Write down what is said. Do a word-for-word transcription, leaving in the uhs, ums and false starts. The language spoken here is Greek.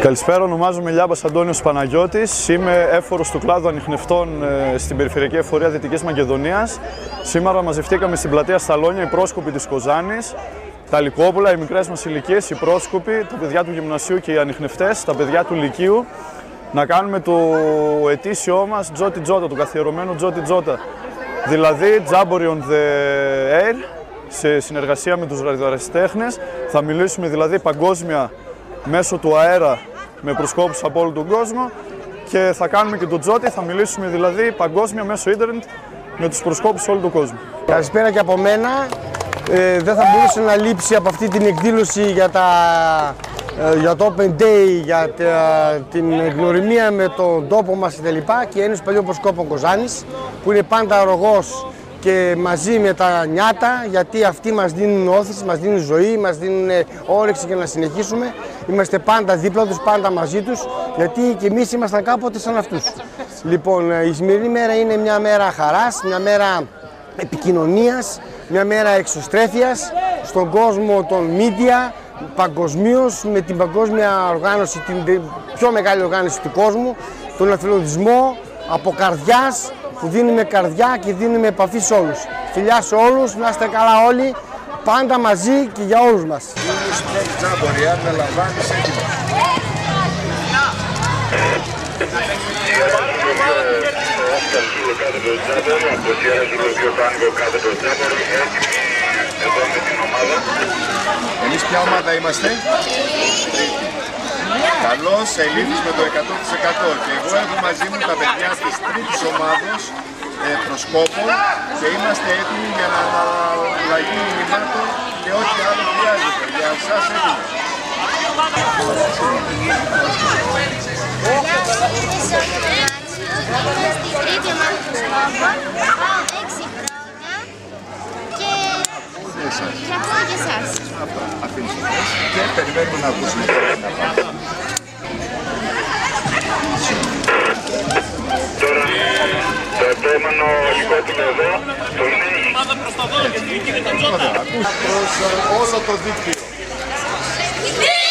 Καλησπέρα, ονομάζομαι Λιάμπας Αντώνιος Παναγιώτης. Είμαι έφορος του κλάδου ανιχνευτών ε, στην Περιφερειακή Εφορία Δυτικής Μακεδονίας. Σήμερα μαζευτήκαμε στην πλατεία Σταλόνια οι πρόσκοποι της Κοζάνης, τα Λυκόπουλα, οι μικρές μας ηλικίες, οι πρόσκοποι, τα παιδιά του γυμνασίου και οι ανιχνευτές, τα παιδιά του Λυκείου, να κάνουμε το ετήσιό μας Τζότι Τζότα, το καθιερωμένο Τζότι Τζότα. Δηλαδή Jamboree on the Air, σε συνεργασία με τους ραδιοαεραστέχνες. Θα μιλήσουμε δηλαδή παγκόσμια μέσω του αέρα με προσκόπους από όλο τον κόσμο και θα κάνουμε και το Τζότι, θα μιλήσουμε δηλαδή παγκόσμια μέσω ίντερνετ με τους προσκόπους σε όλο τον κόσμο. Καλησπέρα και από μένα. Ε, δεν θα μπορούσε να λείψει από αυτή την εκδήλωση για, τα, ε, για το Open Day, για τα, την γνωριμία με τον τόπο μας κτλ. Και η Ένωση Παλιών Προσκόπων Κοζάνης, που είναι πάντα αρρωγός και μαζί με τα νιάτα, γιατί αυτοί μας δίνουν όθηση, μας δίνουν ζωή, μας δίνουν όρεξη για να συνεχίσουμε. Είμαστε πάντα δίπλα τους, πάντα μαζί τους, γιατί και εμείς ήμασταν κάποτε σαν αυτούς. Λοιπόν, η σημερινή μέρα είναι μια μέρα χαράς, μια μέρα επικοινωνίας, μια μέρα εξωστρέφειας στον κόσμο των media, παγκοσμίως, με την παγκόσμια οργάνωση, την πιο μεγάλη οργάνωση του κόσμου, τον αθλητισμό από καρδιάς, που δίνουμε καρδιά και δίνουμε επαφή σε όλους. Φιλιά σε όλους, να είστε καλά όλοι, πάντα μαζί και για όλους μας. Είναι στο Jamboree, αν με λαμβάνεις έτοιμο. Εμείς ποια ομάδα είμαστε? Καλώς Ελλήνης με το εκατό τοις εκατό και εγώ έχω μαζί μου τα παιδιά της τρίτης ομάδος ε, προσκόπων και είμαστε έτοιμοι για να αλλαγή μηνυμάτων και ό,τι άλλο χρειάζεται. Για εσάς έτοιμοι. Στη τρίτη ομάδα προσκόπων, πάω έξι χρόνια και και ακούω και εσάς. Αυτό, αφήνεις το θες και περιμένουμε να ακούσουμε να πάμε. Τώρα, το επόμενο Λυκόπουλο εδώ, το είναι... Ωραία, ακούς προς όλο το δίκτυο.